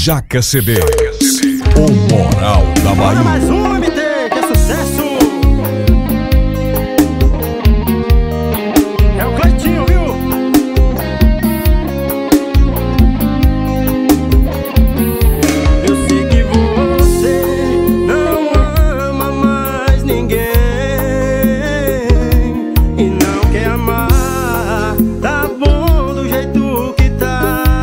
Jaca CD, o Moral da Bora Bahia. mais um MT, que é sucesso. É o Cleitinho, viu? Eu sei que você não ama mais ninguém e não quer amar. Tá bom do jeito que tá.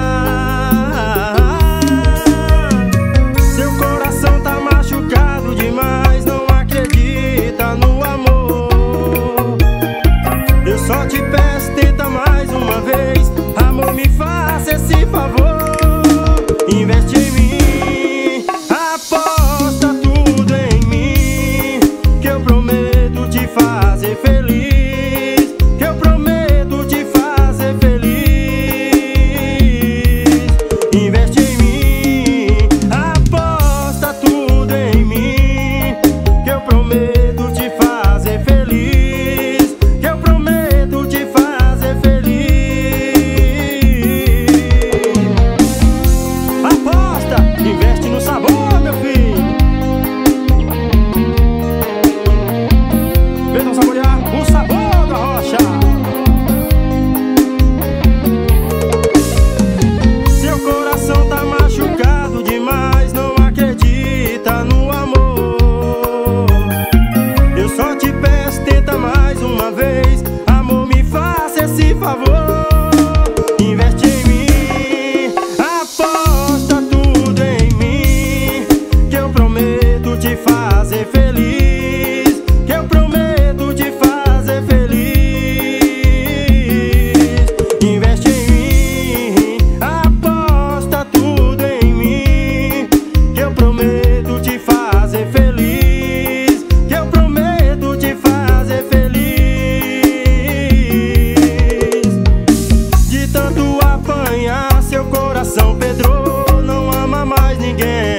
Seu coração tá machucado demais, não acredita no amor. Eu só te peço, tenta mais uma vez. Amor, me faça esse favor. Investe em mim, aposta tudo em mim, que eu prometo te fazer feliz, que eu prometo te fazer feliz. Investe em mim, aposta tudo em mim, que eu prometo te fazer feliz, que eu prometo te fazer feliz. Aposta, investe no sabor, meu filho. Venham saborear o sabor da rocha. Seu coração tá machucado demais, não acredita no amor. Eu só te peço, tenta mais uma vez. Amor, me faça esse favor. Investe em mim, aposta tudo em mim, que eu prometo te fazer feliz, que eu prometo te fazer feliz. Investe em mim, aposta tudo em mim, que eu prometo te fazer feliz, que eu prometo te fazer feliz. De tanto apanhar, seu coração pedrou, não ama mais ninguém.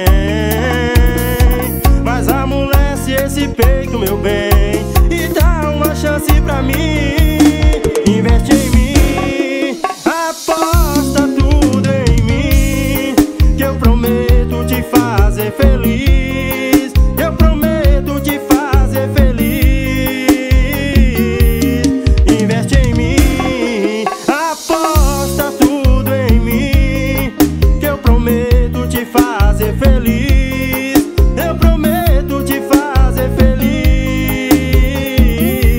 Mas amolece esse peito, meu bem, e dá uma chance pra mim. Investe em mim, aposta tudo em mim, que eu prometo te fazer feliz, que eu prometo te fazer feliz. Investe em mim, aposta tudo em mim, que eu prometo te fazer feliz, eu prometo te fazer feliz.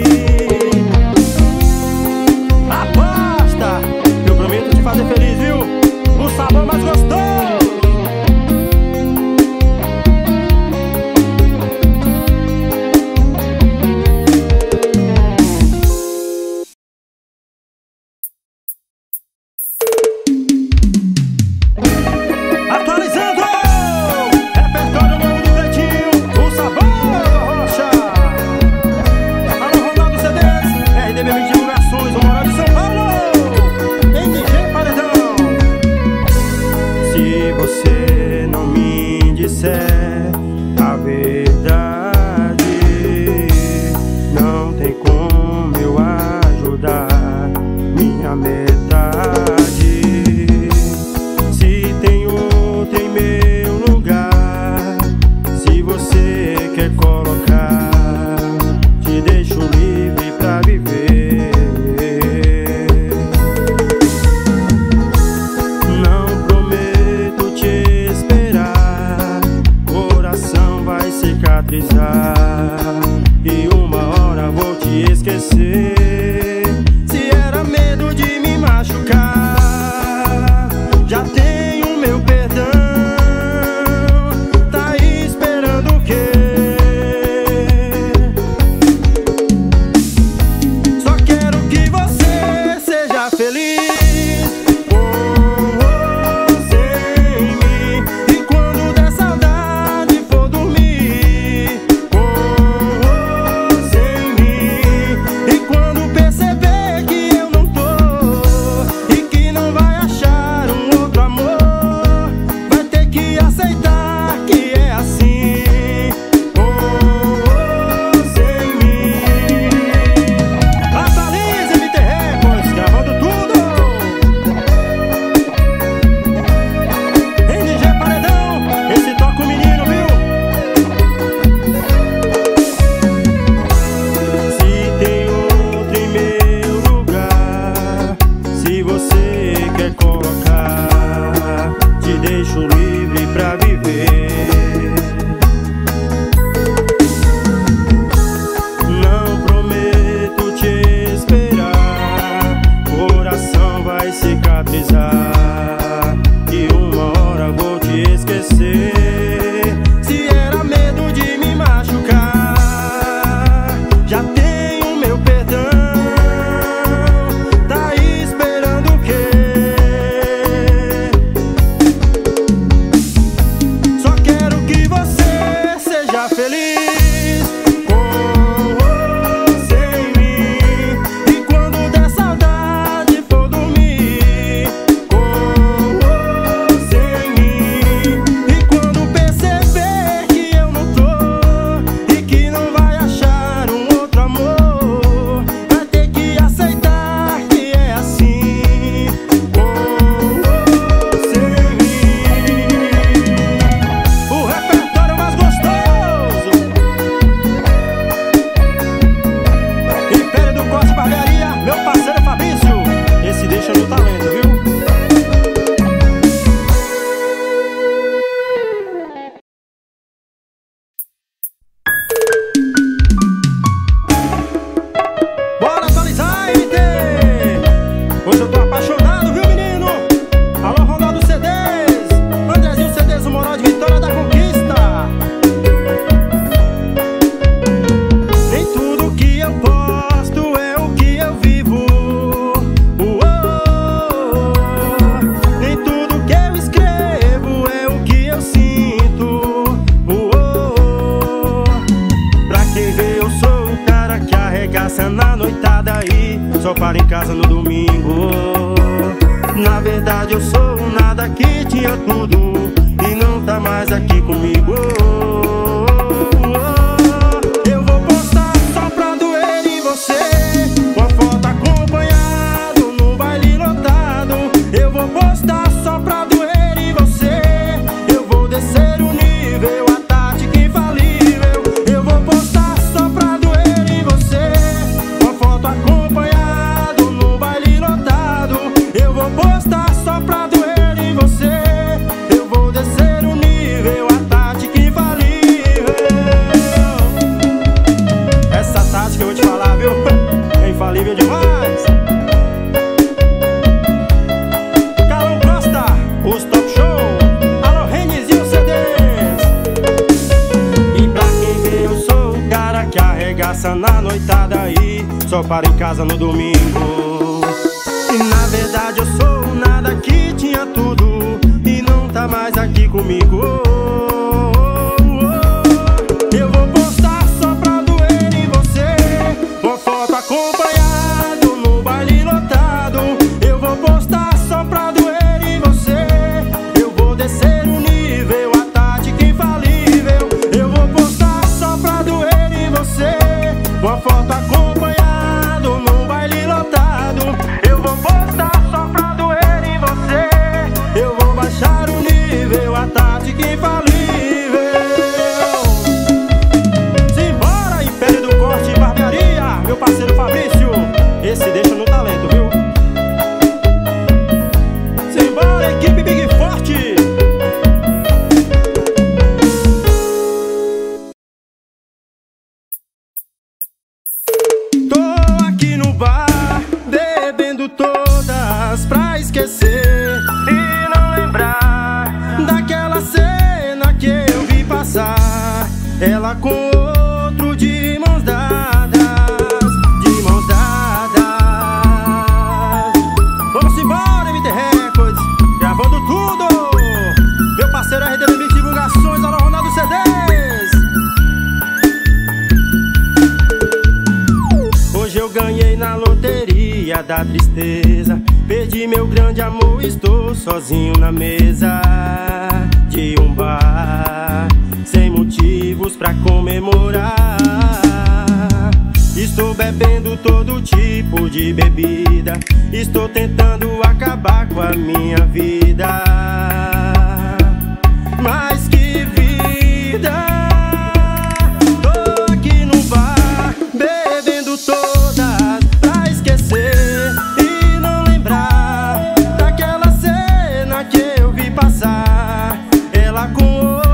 Aposta, eu prometo te fazer feliz, viu? O sabor mais gostoso. Atualizando! Repertório novo do Cleitinho, o sabor da rocha. Alô, Ronaldo CDs, RDB Divulgações, o Moral de São Paulo, NG Paredão. Se você não me disser a verdade, não tem como eu ajudar minha metade. Se tem outra em meu lugar, se você quer colocar, te deixo livre pra viver. Não prometo te esperar, coração vai cicatrizar e uma hora vou te esquecer. Se era medo de me machucar, já tenho meu perdão. viver. Não prometo te esperar, coração vai cicatrizar e uma hora vou te esquecer. Se era medo de me machucar, já tenho meu perdão. Tá aí esperando o quê? Só quero que você seja feliz com ou sem mim. E quando der saudade for dormir com ou sem mim. E quando perceber que eu não tô e que não vai achar um outro amor, vai ter que aceitar que é assim com ou sem mim. O repertório mais gostoso, Império do Corte Barbearia, meu parceiro Fabrício. Esse deixa no talento, viu? Bora atualizar, MT! Hoje eu tô apaixonado, viu, menino? Alô, Ronaldo CDs, Andrezinho CDs, o moral de Vitória da Conquista. Nem tudo que eu posto é o que eu vivo. Nem tudo que eu escrevo é o que eu sinto. Pra quem vê, eu sou o cara que arregaça na noitada e só para em casa no domingo. Na verdade eu sou um nada que tinha tudo e não tá mais aqui comigo. Eu vou postar só pra doer em você, uma foto acompanhado num baile lotado. Eu vou postar só pra doer em você, eu vou descer o nível, a tática infalível. Eu vou postar só pra doer em você, uma foto acompanhado num baile lotado. Eu vou postar só pra doer em você, eu vou descer o nível, a tática infalível. Essa tática eu vou te falar, viu? É infalível demais. Carlão Costa, os Top Show. Alô, Renizinho CDs. E pra quem vê, eu sou o cara que arregaça na noitada e só para em casa no domingo. E na verdade eu sou um nada que tinha tudo e não tá mais aqui comigo. Eu vou postar só pra doer em você, uma foto acompanhado no baile lotado. Eu vou postar só pra doer em você, eu vou descer o nível, a tática infalível. Eu vou postar só pra doer em você, uma foto acompanhado no baile lotado. Eu vou postar só pra doer em você, eu vou baixar o nível, a tática infalível. Simbora, Império do Corte e Barbearia, meu parceiro Fabrício. Esse deixa no talento, viu? Simbora, equipe Big Forte. Tô aqui no bar, bebendo todas pra esquecer e não lembrar daquela cena que eu vi passar. Ela com outro de mãos dadas, de mãos dadas. Vamos embora, MT Records, gravando tudo. Meu parceiro RD Limite Divulgações, alô, Ronaldo CDs. Hoje eu ganhei na loteria da tristeza, perdi meu grande amor, estou sozinho na mesa de um bar, sem motivos pra comemorar. Estou bebendo todo tipo de bebida, estou tentando acabar com a minha vida. Mas que vida! Tô aqui no bar, bebendo todas pra esquecer e não lembrar daquela cena que eu vi passar. Ela com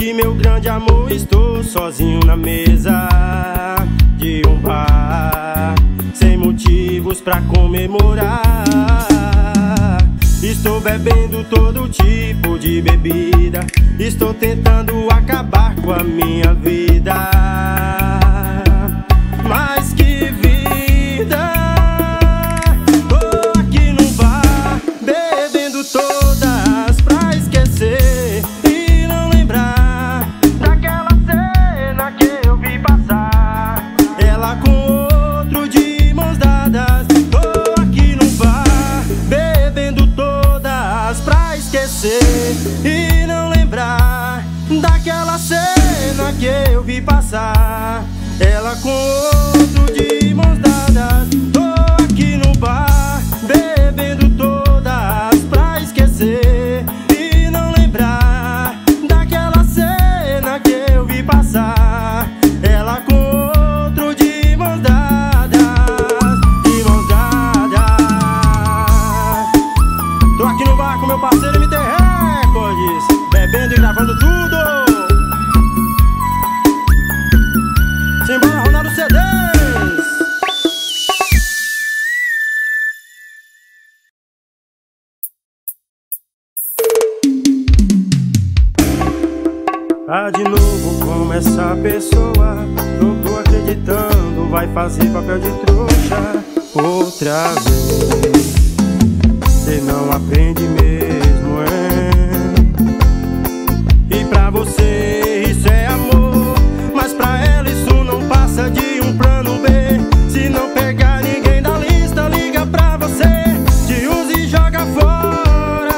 de meu grande amor, estou sozinho na mesa de um bar, sem motivos pra comemorar. Estou bebendo todo tipo de bebida, estou tentando acabar com a minha vida. Mas que vida! Tô aqui no bar, bebendo todas pra esquecer e não lembrar daquela cena que eu vi passar, ela com outro de mãos dadas. Tô aqui no bar, bebendo todas pra esquecer e não lembrar daquela cena que eu vi passar, ela com outro de mãos dadas. Tô aqui no bar, bebendo todas pra esquecer e não lembrar daquela cena que eu vi passar, ela com outro de mãos dadas, de mãos dadas. Tô aqui no bar com meu parceiro MT Records, bebendo e gravando tudo. Simbora, Ronaldo CDs. Ah, de novo como essa pessoa, não tô acreditando, vai fazer papel de trouxa outra vez. Cê não aprende mesmo, é? E pra você isso é amor, mas pra ela isso não passa de um plano B. Se não pegar ninguém da lista, liga pra você, te usa e joga fora.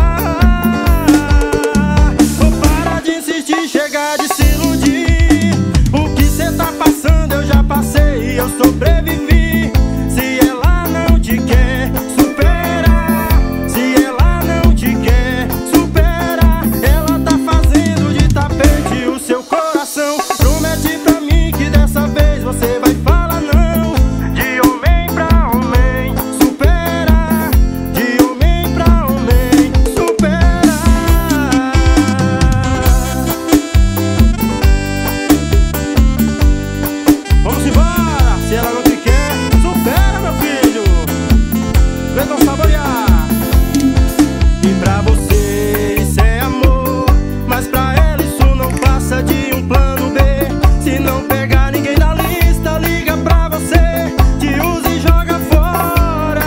Ou para de insistir, chega de se iludir. O que cê tá passando eu já passei e eu sobrevivi. Se ela não te quer, supera. Se ela não te quer, supera. Ela tá fazendo de tapete o seu coração. Promete pra mim que dessa vez você vai falar não. De homem pra homem, supera. De homem pra homem, supera. Vamos embora! Se ela não te quer, supera, meu filho. Venham saborear. E pra você isso é amor, mas pra ela isso não passa de um plano B. Se não pegar ninguém da lista, liga pra você, te usa e joga fora.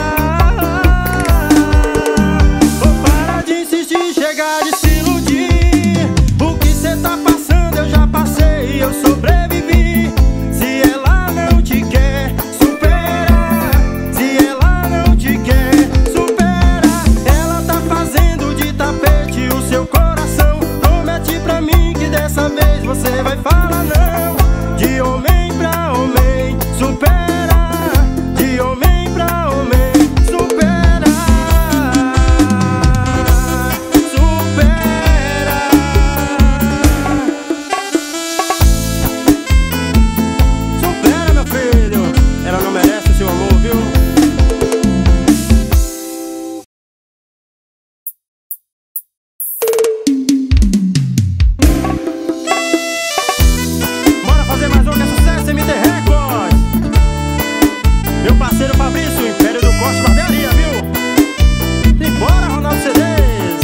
Ou para de insistir, chega de se iludir. O que cê tá passando eu já passei e eu sobrevivi. Se ela não te quer, supera. Se ela não te quer, supera. Ela tá fazendo de tapete o seu coração. Promete pra mim que dessa vez você vai falar não. De homem pra homem, supera. De homem pra homem, supera. Supera. Supera, meu filho. Ela não merece seu amor, viu? Bora fazer mais um que é sucesso, MT Records. Meu parceiro Fabrício, Império do Corte Barbearia, viu? E bora, Ronaldo CDs.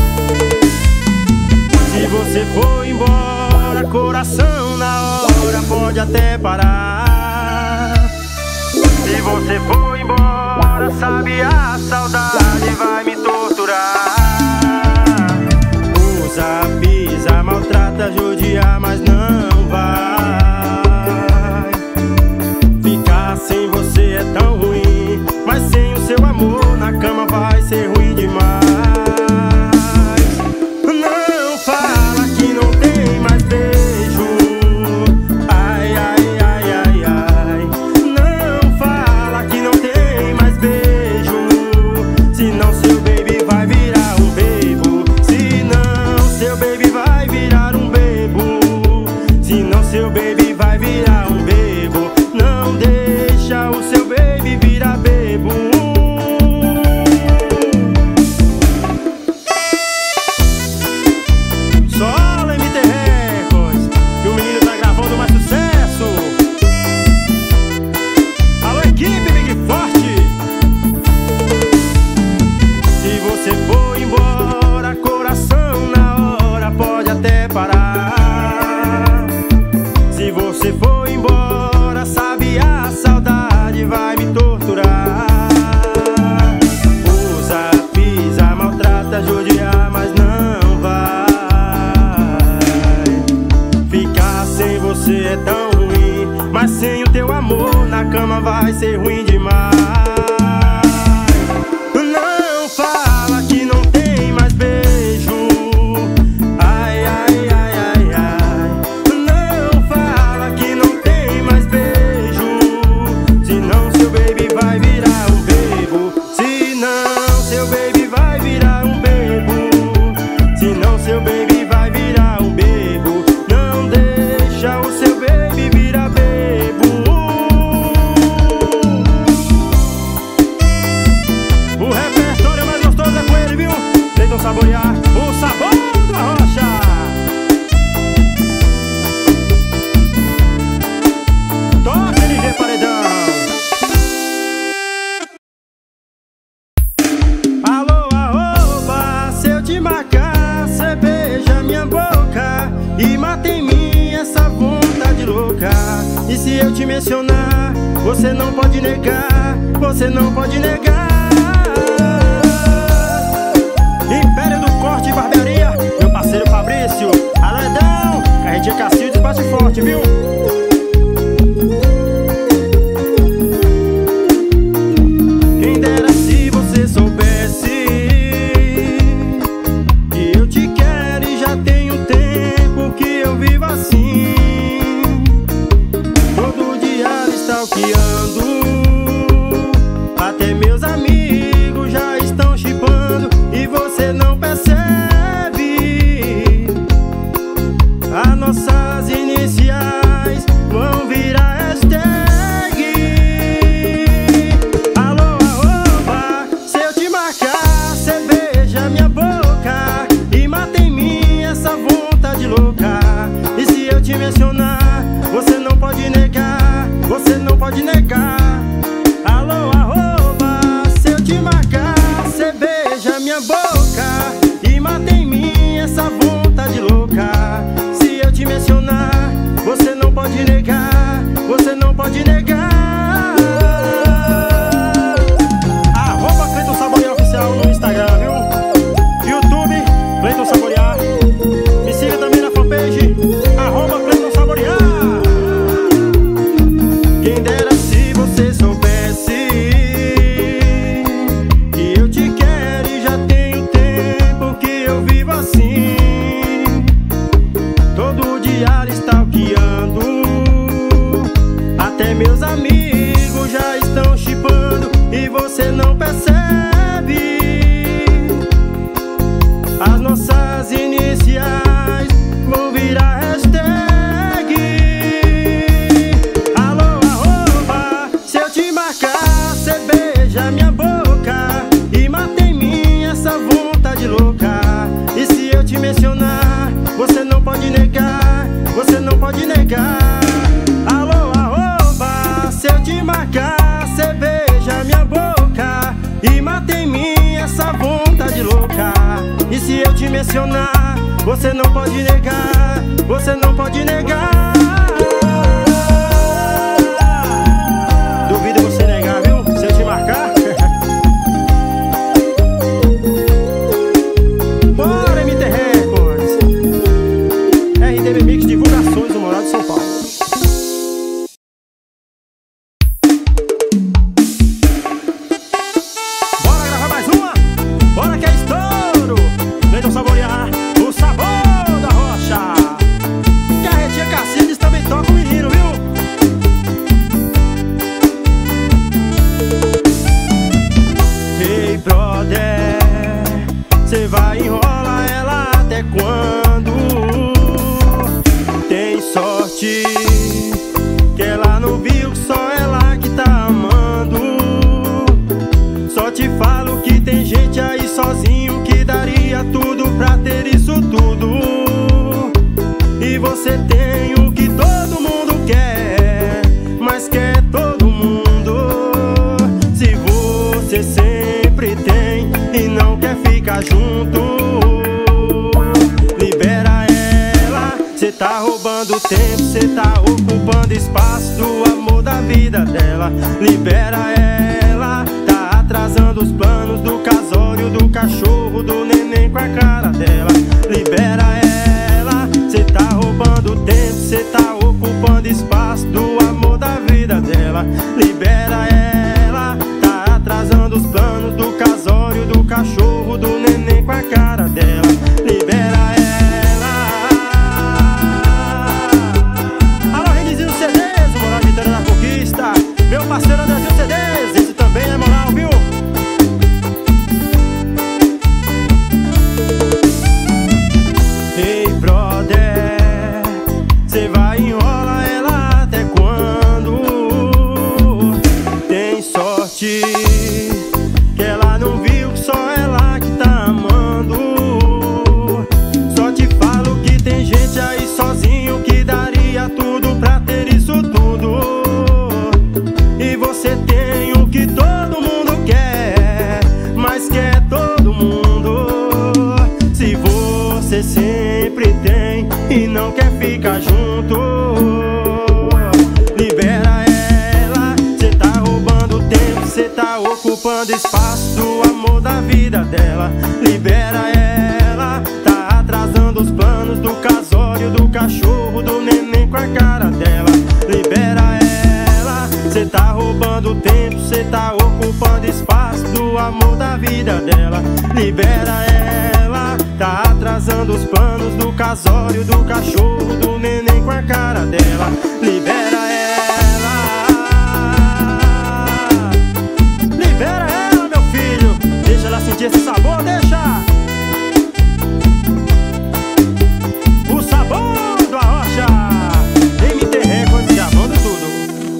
Se você for embora, coração na hora pode até parar. Se você for embora, sabe a saudade vai me torturar. Usa, pisa, maltrata, judia, mas não vai. Ficar sem você é tão ruim, mas sem o seu amor na cama vai ser ruim demais. Não fala que não tem mais beijo. Ai, ai, ai, ai, ai. Não fala que não tem vai ser ruim demais. Não fala que não tem mais beijo. Ai, ai, ai, ai, ai. Não fala que não tem mais beijo. Senão seu baby vai virar um bebo. Senão seu baby vai virar um bebo. Senão seu baby vai virar um bebo. Não deixa o seu baby virar bebo. O repertório mais gostoso é com ele, viu? Tentam saborear o sabor da rocha. Toca LG Paredão. Alô, arroba, se eu te marcar, cê beija minha boca e mata em mim essa vontade louca. E se eu te mencionar, você não pode negar, você não pode negar. Império do Corte e Barbearia, meu parceiro Fabrício, Aledão, Carretinha Cacildes, bate forte, viu? Quem dera se você soubesse que eu te quero e já tenho tempo que eu vivo assim. Todo dia stalkeando, até meus amigos já estão chipando e você não percebe. As nossas iniciais vão virar hashtag. Alô, arroba, se eu te marcar, cê beija minha boca e mata em mim essa vontade louca. E se eu te mencionar, você não pode negar, você não pode negar. Alô, arroba, se eu te marcar, cê beija minha boca e mata em mim essa vontade louca. Se eu te mencionar, você não pode negar, você não pode negar. Arroba Cleiton Saborear Oficial no Instagram, viu? YouTube, Cleiton Saborear. Me siga também na fanpage, arroba Cleiton Saborear. Quem dera se você soubesse que eu te quero e já tenho tempo que eu vivo assim. Todo dia stalkeando, até meus amigos já estão chipando e você não percebe. As nossas iniciais vão virar hashtag. Alô, arroba, se eu te marcar, cê beija minha boca e mata em mim essa vontade louca. E se eu te mencionar, você não pode negar, você não pode negar. Alô, arroba, se eu te marcar, cê beija minha boca e mata em mim essa vontade louca. E se eu te mencionar, você não pode negar, você não pode negar. Duvido você negar, viu? Se eu te marcar. Bora, MT Records, RDB Mix Divulgações do Moral de São Paulo. Bora gravar mais uma? Bora que é estouro! Venham saborear o sabor da rocha. Carretinha Cacildes também toca o menino, viu? Hey brother, cê vai enrolar ela até quando? Tem sorte que ela não viu que só ela que tá amando. Só te falo que tem gente aí sozinho que daria tudo pra ter isso tudo. E você tem o que todo mundo quer, mas quer todo mundo. Se você sempre tem e não quer ficar junto, libera ela. Cê tá roubando tempo, cê tá ocupando espaço do amor da vida dela. Libera ela, tá atrasando os planos do casório, do cachorro, do neném com a cara dela. Libera ela, cê tá roubando tempo, cê tá ocupando espaço do amor da vida dela. Libera ocupando espaço do amor da vida dela. Libera ela, tá atrasando os planos do casório, do cachorro, do neném com a cara dela. Libera ela, cê tá roubando tempo, cê tá ocupando espaço do amor da vida dela. Libera ela, tá atrasando os planos do casório, do cachorro, do neném com a cara dela. Libera ela, libera ela, meu filho, deixa ela sentir esse sabor, deixa o sabor do Arrocha. MT Records gravando tudo.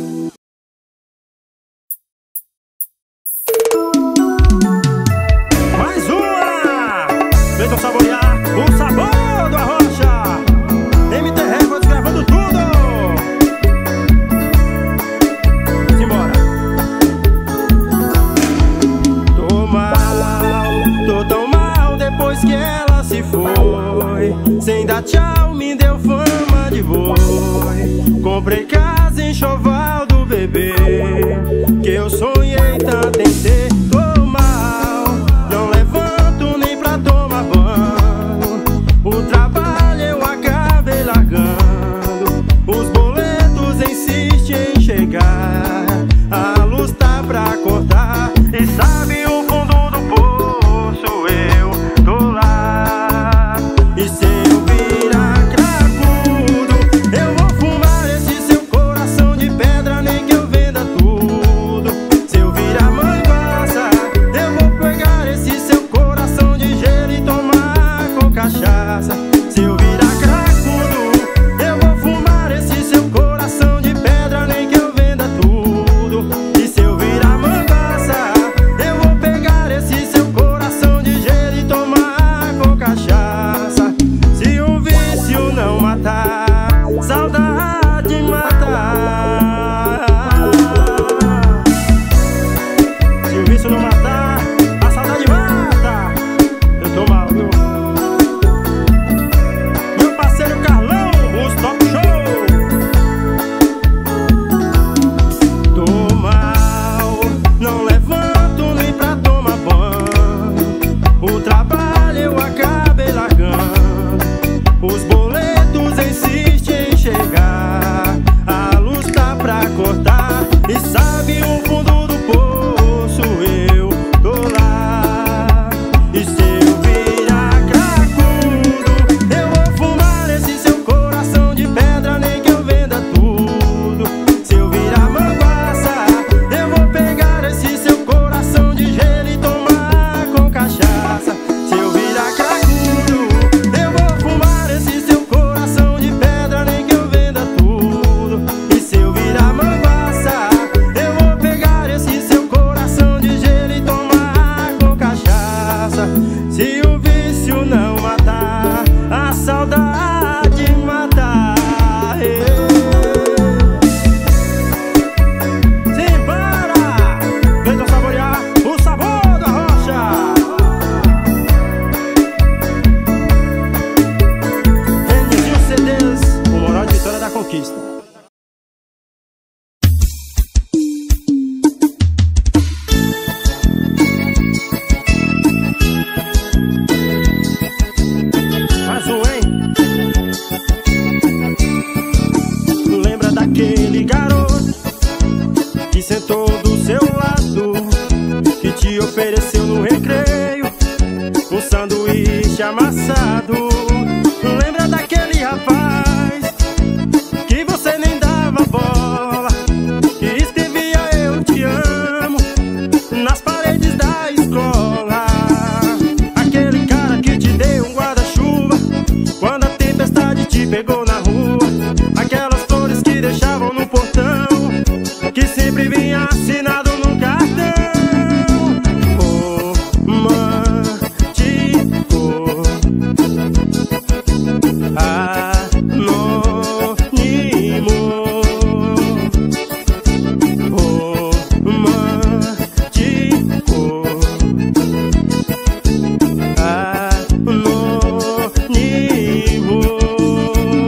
Mais uma! Venham saborear o sabor do Arrocha. MT Records gravando tudo. Simbora. Tô mal, tô tão mal depois que ela se foi. Sem dar tchau me deu fama de boi. Comprei casa em Choval do bebê, que eu sonhei tanto em ter. Tô mal, não levanto nem pra tomar banho. O trabalho eu acabei largando. Os boletos insistem em chegar. A luz tá pra cortar. E sabe o fundo do poço, eu tô lá. E se eu virar cracudo, eu vou fumar esse seu coração de pedra, nem que eu venda tudo. Se eu virar manguaça, eu vou pegar esse seu coração de gelo e tomar com cachaça. Se eu virar cracudo, eu vou fumar esse seu coração de pedra, nem que eu venda tudo. E se eu virar manguaça, eu vou pegar esse seu coração de gelo e tomar com cachaça. Se o vício não matar, saudade matar. Se o vício não matar, a saudade mata. Eu tô mal, viu? Meu parceiro Carlão, os Top Show. Tô mal, não levanto nem pra tomar banho. O trabalho eu acabei largando. Os boletos insistem em chegar. A luz tá pra cortar. E sabe o fundo do poço, eu tô lá. E se eu virar cracudo, eu vou fumar esse seu coração de pedra, nem que eu venda tudo. Se eu virar manguaça, eu vou pegar esse seu coração de gelo e tomar com cachaça. Se eu virar cracudo, eu vou fumar esse seu coração de pedra, nem que eu venda tudo. E se eu virar manguaça, eu vou pegar esse seu coração de gelo e tomar com cachaça. Se o vício não matar, a saudade matar. Simbora! Venham saborear o sabor da Arrocha. Rendezinho CDs, o moral de vitória da conquista. Mais um, hein? Lembra daquele garoto que sentou do seu lado, que te ofereceu no recreio um sanduíche amassado? Lembra daquele rapaz que você nem dava bola, que escrevia eu te amo nas paredes da escola? Aquele cara que te deu um guarda-chuva quando a tempestade te pegou na rua. Aquelas flores que deixavam no portão, que sempre vinha assinado no cartão.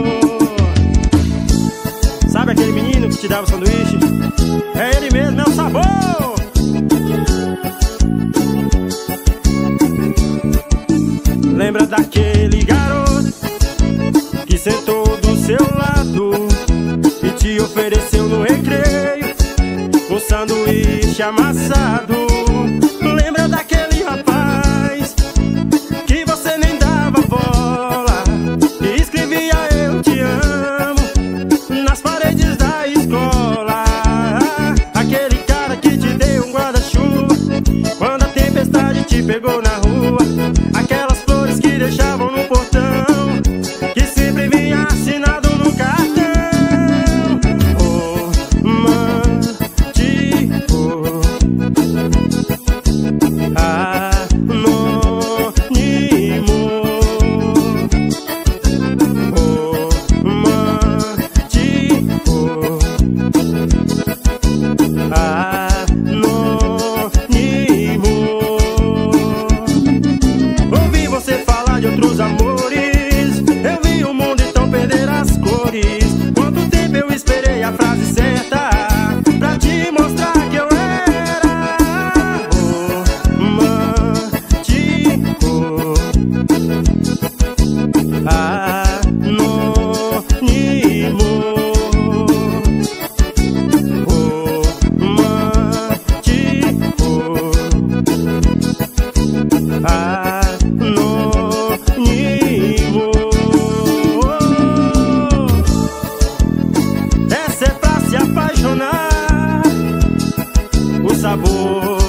Sabe aquele menino que te dava sanduíche? É ele mesmo, é o Sabor. Quando a tempestade te pegou na rua, aquelas flores que deixavam no portão, que sempre vinha assinado no cartão. Ouvi você falar de outros amores, eu vi o mundo então perder as cores. Quanto tempo eu esperei a frase certa pra te mostrar que eu era romântico, anônimo, romântico, anônimo. Essa é pra se apaixonar, o sabor